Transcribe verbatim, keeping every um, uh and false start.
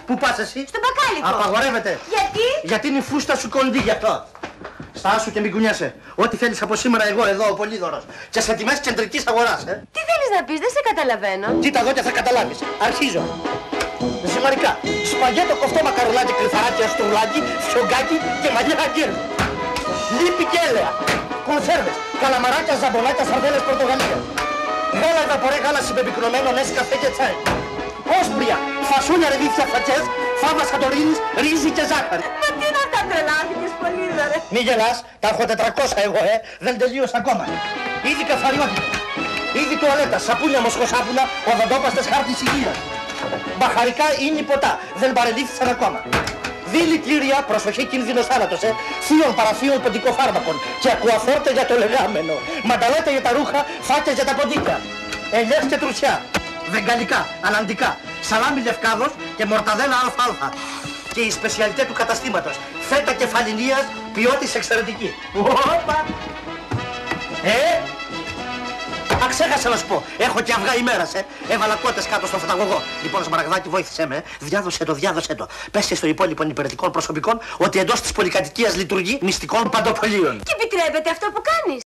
Πού πας εσύ? Στον μπακάλικο. Απαγορεύεται. Γιατί? Γιατί είναι η φούστα σου κοντή γι' αυτό. Στάσου και μην κουνιάσαι. Ό,τι θέλεις από σήμερα εγώ εδώ ο Πολύδωρος. Και σε τιμές κεντρικής αγοράς, ε. Τι θέλεις να πεις, δεν σε καταλαβαίνω. Κοίτα εδώ και θα καταλάβεις. Αρχίζω. Ζυμαρικά. Σπαγέτο κοφτό μακαρονάκι, κρυθαράκι, αστρουλάκι, φιωγκάκι και μαλλιά αγγέλου. Λίπη και έλαια. Κονσέρβες. Καλαμαράκια, ζαμπονάκια, σαρδέλες Πορτογαλία. Γάλα εδαπορέ, γάλα συμπεπικνωμένο, νες, καφέ και τσάι. Όσπρια, φασούλια, ρεβίθια, φατσές, φάβα σαντορίνης, ρύζι και ζάχαρη. Μα τι είναι αυτά, τρελάθηκες πολύ, ρε. Μη γελάς, τα έχω τετρακόσια εγώ, ε, δεν τελείωσα ακόμα. Ήδη καθαριότητα, ήδη τουαλέτα, σαπούνια, μοσχοσάπουνα, οδοντόπαστες, χάρτης υγείας. Μπαχαρικά ή νηποτά, δεν παρελήφθησαν ακόμα. Δηλητήρια, προσοχή κίνδυνος θάνατος, ε, θείων παραθείων ποντικοφάρμακων και ακουαφόρτε για το λεγάμενο. Μανταλέτα για τα ρούχα, φάκες για τα ποντίκια. Ελιές και τρουσιά. Βεγγαλικά, αλλαντικά, σαλάμι λευκάδος και μορταδέλα αλφα-αλφα. Και η σπεσιαλιτέ του καταστήματος, φέτα κεφαλινίας, ποιότης εξαιρετική. Οπα! Ε! Α, ξέχασα να σου πω, έχω και αυγά ημέρας, ε. Έβαλα κότες κάτω στο φωταγωγό. Λοιπόν, Σμαραγδάκι, βοήθησέ με, ε. Διάδωσε το, διάδωσε το. Πες και στο υπόλοιπο υπηρετικών προσωπικών ότι εντός της πολυκατοικίας λειτουργεί μυστικών παντοπολίων. Και επιτρέπεται αυτό που κάνεις.